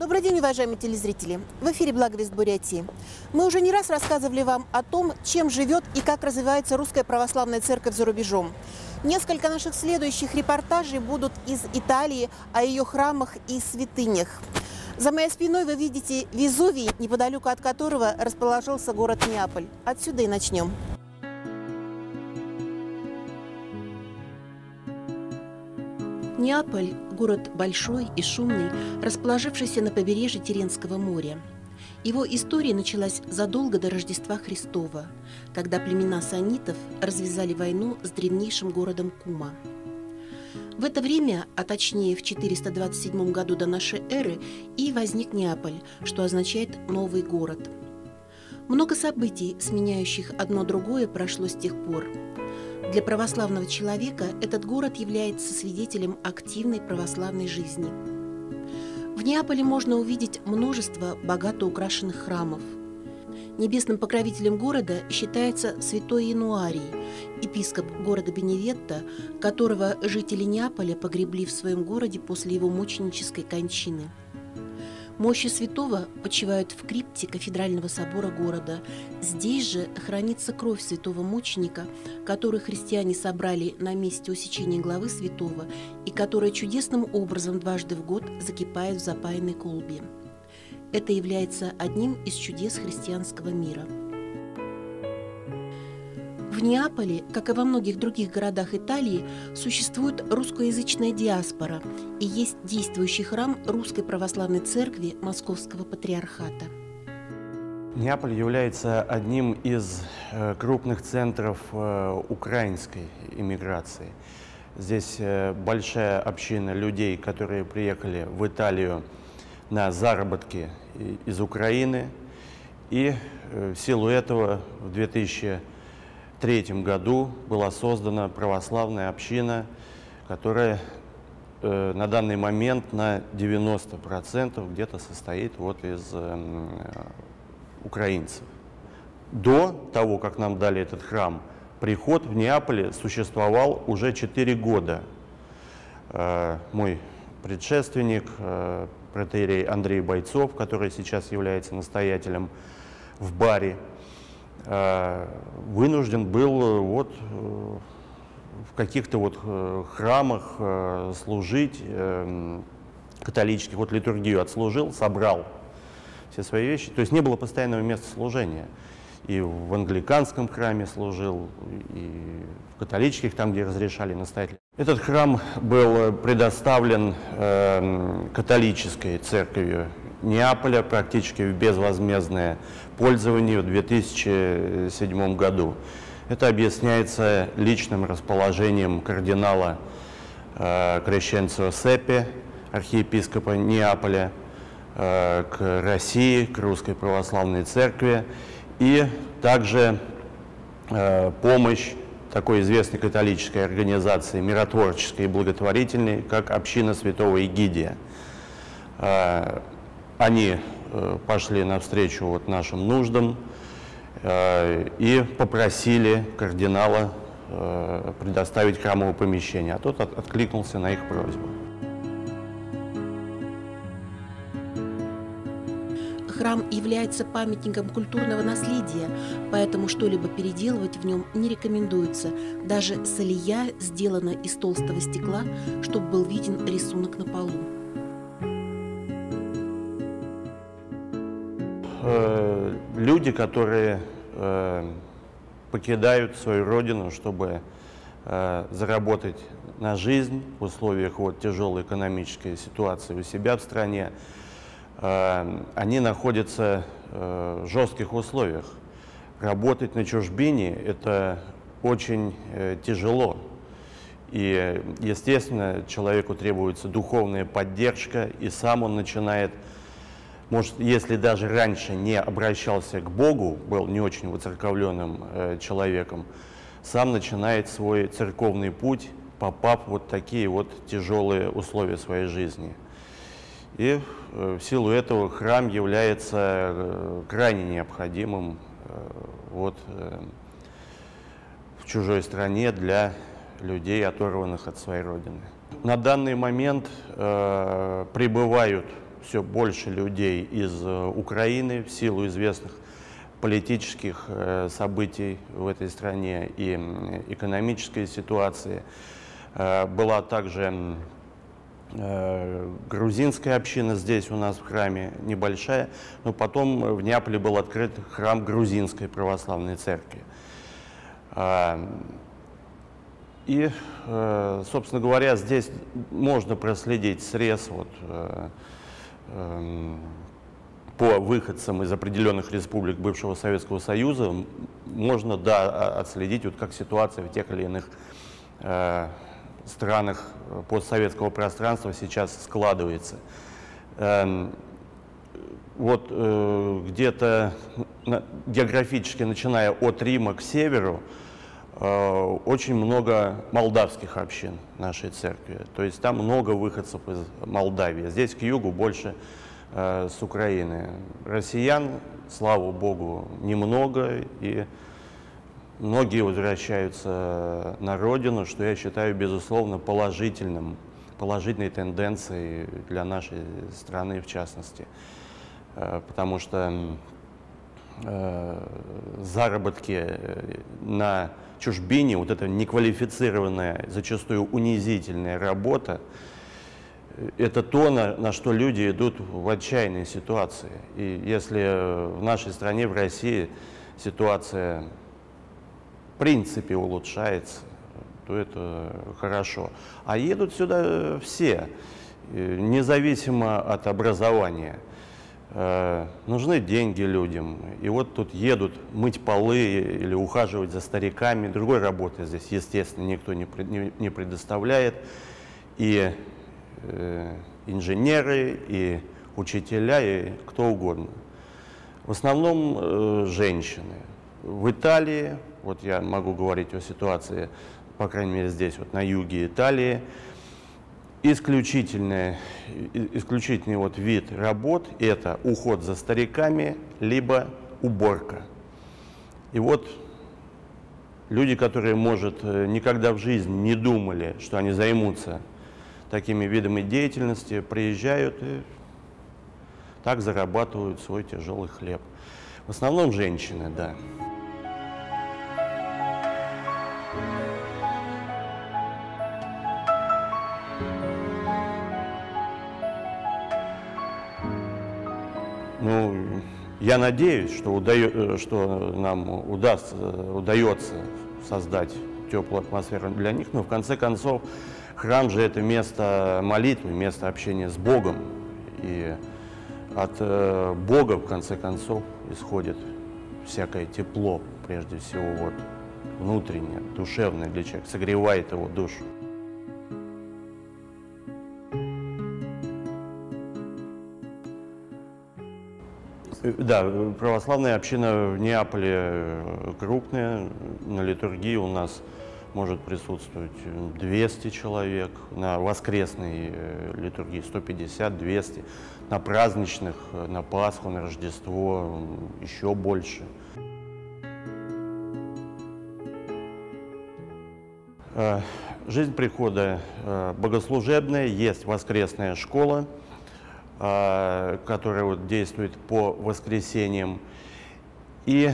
Добрый день, уважаемые телезрители! В эфире «Благовест Бурятии». Мы уже не раз рассказывали вам о том, чем живет и как развивается Русская Православная Церковь за рубежом. Несколько наших следующих репортажей будут из Италии, о ее храмах и святынях. За моей спиной вы видите Везувий, неподалеку от которого расположился город Неаполь. Отсюда и начнем. Неаполь – город большой и шумный, расположившийся на побережье Тиренского моря. Его история началась задолго до Рождества Христова, когда племена саннитов развязали войну с древнейшим городом Кума. В это время, а точнее в 427 году до нашей эры, и возник Неаполь, что означает «новый город». Много событий, сменяющих одно другое, прошло с тех пор. Для православного человека этот город является свидетелем активной православной жизни. В Неаполе можно увидеть множество богато украшенных храмов. Небесным покровителем города считается святой Януарий, епископ города Беневетто, которого жители Неаполя погребли в своем городе после его мученической кончины. Мощи святого почивают в крипте кафедрального собора города. Здесь же хранится кровь святого мученика, которую христиане собрали на месте усечения главы святого и которая чудесным образом дважды в год закипает в запаянной колбе. Это является одним из чудес христианского мира. В Неаполе, как и во многих других городах Италии, существует русскоязычная диаспора и есть действующий храм Русской Православной Церкви Московского Патриархата. Неаполь является одним из крупных центров украинской иммиграции. Здесь большая община людей, которые приехали в Италию на заработки из Украины. И в силу этого в 2003 году была создана православная община, которая на данный момент на 90% где-то состоит вот из украинцев. До того, как нам дали этот храм, приход в Неаполе существовал уже 4 года. Мой предшественник, протоиерей Андрей Бойцов, который сейчас является настоятелем в Баре, вынужден был вот в каких-то вот храмах служить католических, вот литургию отслужил, собрал все свои вещи, то есть не было постоянного места служения. И в англиканском храме служил, и в католических, там, где разрешали настоятели. Этот храм был предоставлен католической церковью Неаполя практически в безвозмездное пользование в 2007 году. Это объясняется личным расположением кардинала Крещенцо Сеппи, архиепископа Неаполя, к России, к Русской Православной Церкви, и также помощь такой известной католической организации, миротворческой и благотворительной, как Община Святого Эгидия. Они пошли навстречу вот нашим нуждам и попросили кардинала предоставить храмовое помещение, а тот откликнулся на их просьбу. Храм является памятником культурного наследия, поэтому что-либо переделывать в нем не рекомендуется. Даже солия сделана из толстого стекла, чтобы был виден рисунок на полу. Люди, которые покидают свою родину, чтобы заработать на жизнь в условиях вот тяжелой экономической ситуации у себя в стране, они находятся в жестких условиях. Работать на чужбине – это очень тяжело. И, естественно, человеку требуется духовная поддержка, и сам он начинает, может, если даже раньше не обращался к Богу, был не очень воцерковленным человеком, сам начинает свой церковный путь, попав в вот такие вот тяжелые условия своей жизни. И в силу этого храм является крайне необходимым вот, в чужой стране для людей, оторванных от своей родины. На данный момент прибывают все больше людей из Украины в силу известных политических событий в этой стране и экономической ситуации. Была также грузинская община здесь у нас в храме, небольшая, но потом в Неаполе был открыт храм грузинской православной церкви. И, собственно говоря, здесь можно проследить срез по выходцам из определенных республик бывшего Советского Союза. Можно, да, отследить, как ситуация в тех или иных странах постсоветского пространства сейчас складывается. Где-то географически, начиная от Рима к северу, очень много молдавских общин нашей церкви. То есть там много выходцев из Молдавии. Здесь к югу больше с Украины. Россиян, слава Богу, немного, и многие возвращаются на родину, что я считаю, безусловно, положительной тенденцией для нашей страны в частности. Потому что заработки на чужбине, эта неквалифицированная, зачастую унизительная работа, это то, на что люди идут в отчаянной ситуации. И если в нашей стране, в России, ситуация в принципе улучшается, то это хорошо. А едут сюда все, независимо от образования. Нужны деньги людям. И тут едут мыть полы или ухаживать за стариками. Другой работы здесь, естественно, никто не предоставляет. И инженеры, и учителя, и кто угодно. В основном женщины. В Италии, я могу говорить о ситуации, по крайней мере здесь, на юге Италии, исключительный вид работ – это уход за стариками, либо уборка. И люди, которые, может, никогда в жизни не думали, что они займутся такими видами деятельности, приезжают и так зарабатывают свой тяжелый хлеб. В основном женщины, да. Я надеюсь, что нам удается создать теплую атмосферу для них, но в конце концов храм же это место молитвы, место общения с Богом. И от Бога, в конце концов, исходит всякое тепло, прежде всего внутреннее, душевное для человека, согревает его душу. Да, православная община в Неаполе крупная. На литургии у нас может присутствовать 200 человек, на воскресной литургии 150-200, на праздничных, на Пасху, на Рождество еще больше. Жизнь прихода богослужебная, есть воскресная школа, которая действует по воскресеньям. И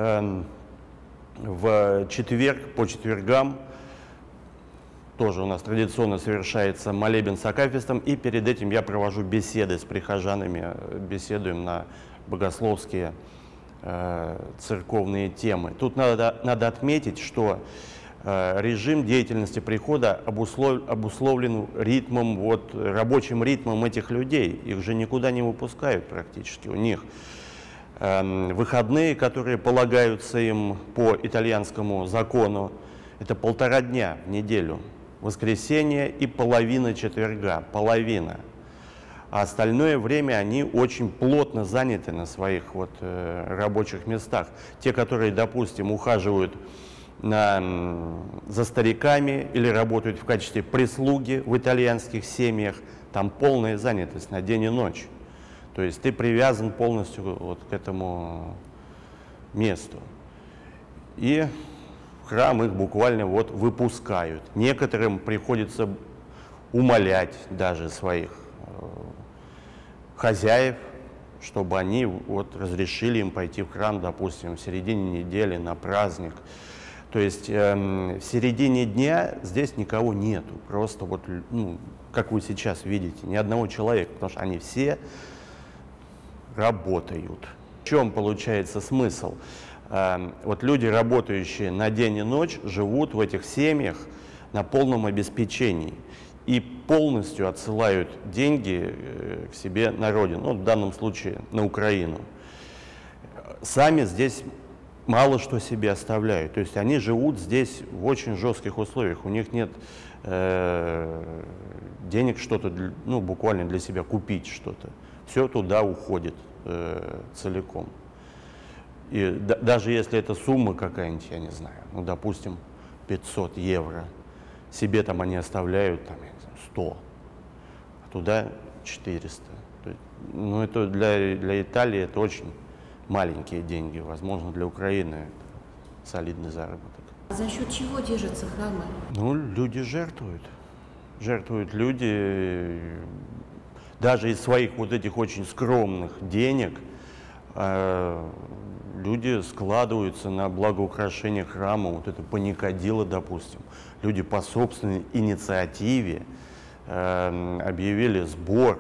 в четверг, по четвергам, тоже у нас традиционно совершается молебен с акафистом, и перед этим я провожу беседы с прихожанами, беседуем на богословские церковные темы. Тут надо отметить, что режим деятельности прихода обусловлен ритмом, рабочим ритмом этих людей. Их же никуда не выпускают практически. У них выходные, которые полагаются им по итальянскому закону, это 1,5 дня в неделю. Воскресенье и половина четверга, половина. А остальное время они очень плотно заняты на своих рабочих местах. Те, которые, допустим, ухаживают за стариками или работают в качестве прислуги в итальянских семьях, там полная занятость на день и ночь. То есть ты привязан полностью к этому месту. И в храм их буквально выпускают. Некоторым приходится умолять даже своих хозяев, чтобы они вот разрешили им пойти в храм, допустим, в середине недели на праздник. То есть в середине дня здесь никого нету, просто вот, ну, как вы сейчас видите, ни одного человека, потому что они все работают. В чем получается смысл? Вот люди, работающие на день и ночь, живут в этих семьях на полном обеспечении и полностью отсылают деньги к себе на родину, ну, в данном случае на Украину. Сами здесь мало что себе оставляют, то есть они живут здесь в очень жестких условиях, у них нет денег что-то, ну, буквально для себя купить что-то, все туда уходит целиком. И даже если это сумма какая-нибудь, я не знаю, ну, допустим, 500 евро, себе там они оставляют, там, я не знаю, 100, а туда 400. Ну, это для Италии это очень маленькие деньги, возможно, для Украины это солидный заработок. А за счет чего держатся храмы? Ну, люди жертвуют. Жертвуют люди, даже из своих вот этих очень скромных денег, люди складываются на благоукрашение храма, вот это паникадило, допустим. Люди по собственной инициативе объявили сбор,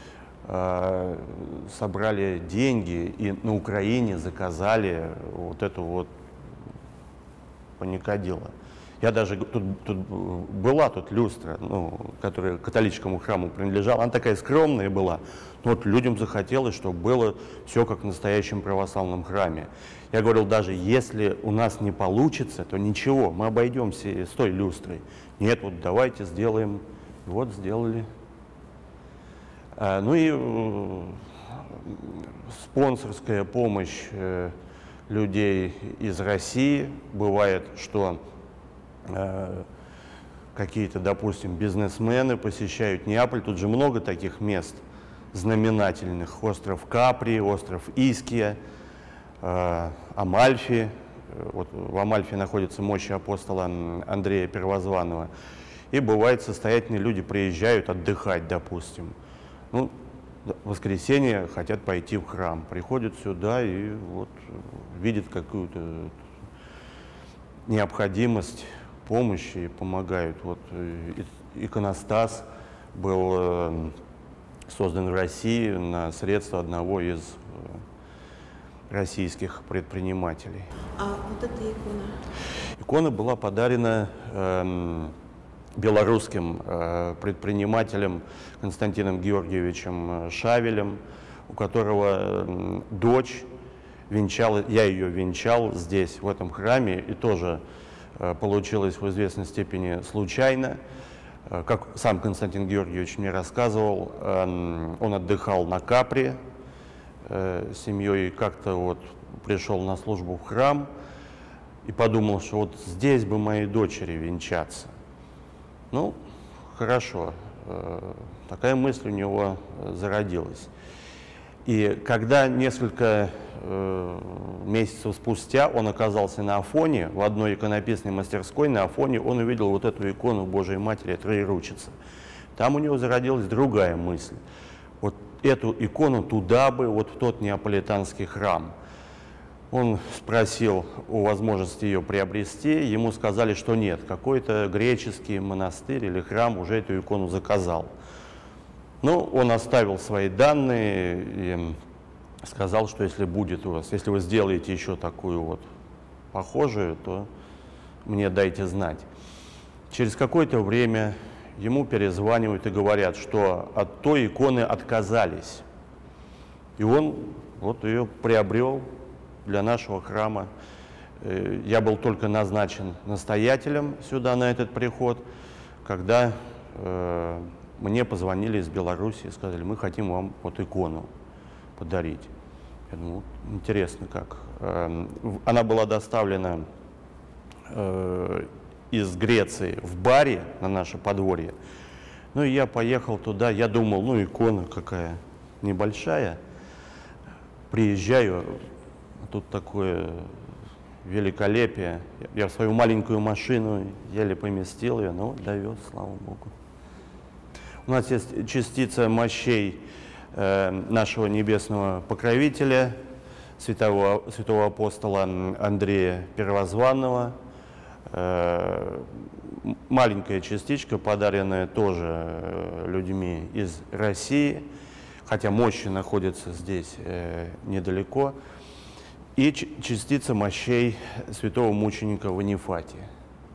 собрали деньги и на Украине заказали вот эту вот паникадило. Я даже была тут люстра, ну, которая католическому храму принадлежала, она такая скромная была, но вот людям захотелось, чтобы было все как в настоящем православном храме. Я говорил, даже если у нас не получится, то ничего, мы обойдемся с той люстрой. Нет, вот давайте сделаем, вот сделали. Ну и спонсорская помощь людей из России. Бывает, что какие-то, допустим, бизнесмены посещают Неаполь. Тут же много таких мест знаменательных. Остров Капри, остров Иския, Амальфи. Вот в Амальфи находится мощи апостола Андрея Первозванного. И бывает, состоятельные люди приезжают отдыхать, допустим. Ну, в воскресенье хотят пойти в храм, приходят сюда и вот видят какую-то необходимость помощи и помогают. Вот иконостас был создан в России на средства одного из российских предпринимателей. А вот эта икона? Икона была подарена белорусским предпринимателем Константином Георгиевичем Шавелем, у которого дочь венчала, я ее венчал здесь, в этом храме, и тоже получилось в известной степени случайно. Как сам Константин Георгиевич мне рассказывал, он отдыхал на Капри с семьей, и как-то вот пришел на службу в храм и подумал, что вот здесь бы моей дочери венчаться. Ну, хорошо, такая мысль у него зародилась. И когда несколько месяцев спустя он оказался на Афоне, в одной иконописной мастерской на Афоне, он увидел вот эту икону Божией Матери Троеручицы. Там у него зародилась другая мысль. Вот эту икону туда бы, вот в тот неаполитанский храм. Он спросил о возможности ее приобрести, ему сказали, что нет, какой-то греческий монастырь или храм уже эту икону заказал. Ну, он оставил свои данные и сказал, что если будет у вас, если вы сделаете еще такую вот похожую, то мне дайте знать. Через какое-то время ему перезванивают и говорят, что от той иконы отказались. И он вот ее приобрел для нашего храма. Я был только назначен настоятелем сюда, на этот приход, когда мне позвонили из Беларуси и сказали, мы хотим вам вот икону подарить. Я думаю, интересно как. Она была доставлена из Греции в Бари на наше подворье. Ну и я поехал туда, я думал, ну икона какая небольшая. Приезжаю, тут такое великолепие. Я в свою маленькую машину еле поместил ее, но довез, слава Богу. У нас есть частица мощей нашего небесного покровителя, святого апостола Андрея Первозванного. Маленькая частичка, подаренная тоже людьми из России, хотя мощи находятся здесь недалеко, и частица мощей святого мученика Ванифатия.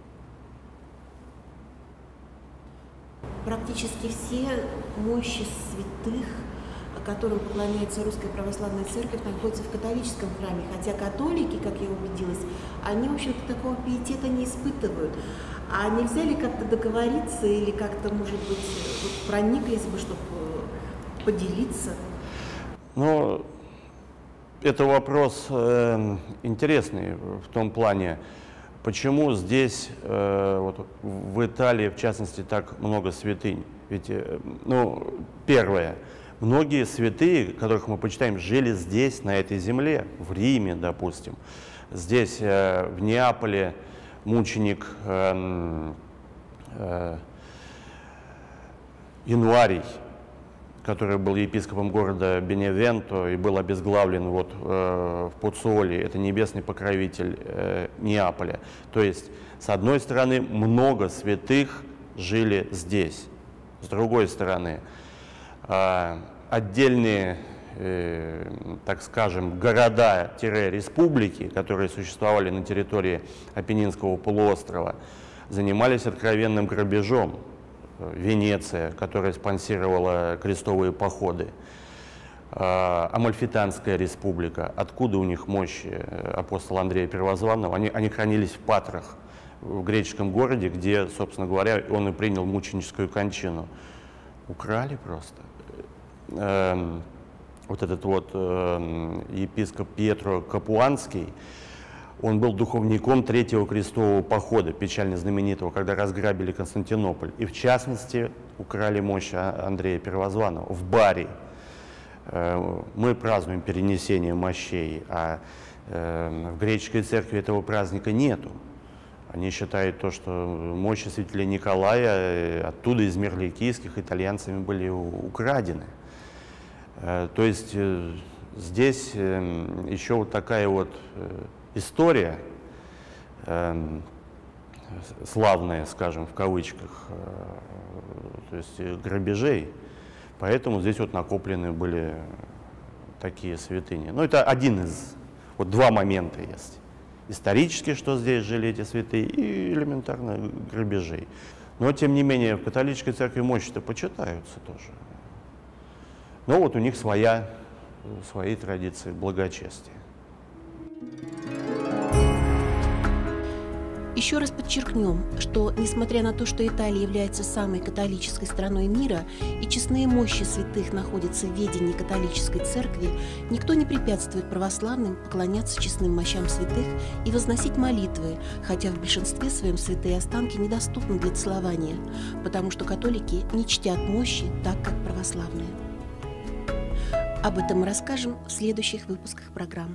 Практически все мощи святых, которым поклоняется Русская Православная Церковь, находятся в католическом храме, хотя католики, как я убедилась, они, в общем-то, такого пиетета не испытывают. А нельзя ли как-то договориться или как-то, может быть, вот прониклись бы, чтобы поделиться? Ну, это вопрос интересный в том плане, почему здесь, вот, в Италии, в частности, так много святынь. Ведь, ну, первое, многие святые, которых мы почитаем, жили здесь, на этой земле, в Риме, допустим. Здесь, в Неаполе, мученик Януарий, который был епископом города Беневенто и был обезглавлен вот, в Пуццоли, это небесный покровитель Неаполя. То есть, с одной стороны, много святых жили здесь. С другой стороны, отдельные, так скажем, города-республики, которые существовали на территории Апеннинского полуострова, занимались откровенным грабежом. Венеция, которая спонсировала крестовые походы, Амальфитанская республика, откуда у них мощи апостола Андрея Первозванного, они хранились в Патрах, в греческом городе, где, собственно говоря, он и принял мученическую кончину. Украли просто. Вот этот вот епископ Пьетро Капуанский, он был духовником Третьего крестового похода, печально знаменитого, когда разграбили Константинополь. И в частности украли мощь Андрея Первозванного в Бари. Мы празднуем перенесение мощей, а в греческой церкви этого праздника нету. Они считают то, что мощи святителя Николая оттуда, из Мерликийских, итальянцами были украдены. То есть здесь еще вот такая вот история, славная, скажем, в кавычках, то есть грабежей, поэтому здесь вот накоплены были такие святыни. Ну, это один из, вот два момента есть. Исторически, что здесь жили эти святые, и элементарно грабежей. Но, тем не менее, в католической церкви мощи-то почитаются тоже. Но вот у них свои традиции благочестия. Еще раз подчеркнем, что, несмотря на то, что Италия является самой католической страной мира и честные мощи святых находятся в ведении католической церкви, никто не препятствует православным поклоняться честным мощам святых и возносить молитвы, хотя в большинстве своем святые останки недоступны для целования, потому что католики не чтят мощи так, как православные. Об этом мы расскажем в следующих выпусках программ.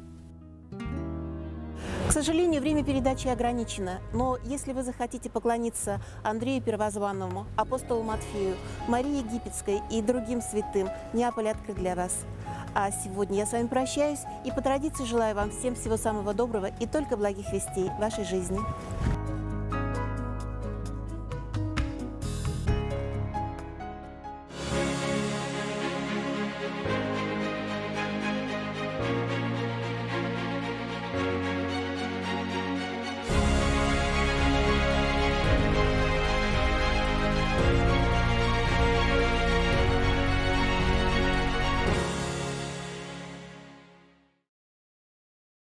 К сожалению, время передачи ограничено, но если вы захотите поклониться Андрею Первозванному, апостолу Матфею, Марии Египетской и другим святым, Неаполь открыт для вас. А сегодня я с вами прощаюсь и по традиции желаю вам всем всего самого доброго и только благих вестей в вашей жизни.